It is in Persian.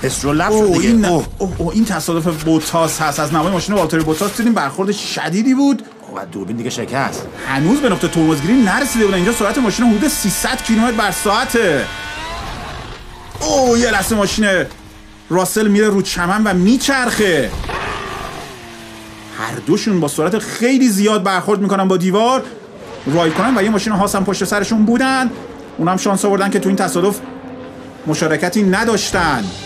استرول لب شد دیگه. این تصادف بوتاس هست. از نمای ماشین والتری بوتاس دیدیم برخورد شدیدی بود و دوربین دیگه شکست. هنوز به نقطه ترمزگیری نرسیده بودن. اینجا سرعت ماشین حدود 300 کیلومتر بر ساعته. یه لحظه ماشین راسل میره رو چمن و میچرخه. هر دوشون با سرعت خیلی زیاد برخورد میکنن با دیوار، رایکونن و یه ماشین هاس هم پشت سرشون بودن. اونم شانس آوردن که تو این تصادف مشارکتی نداشتن.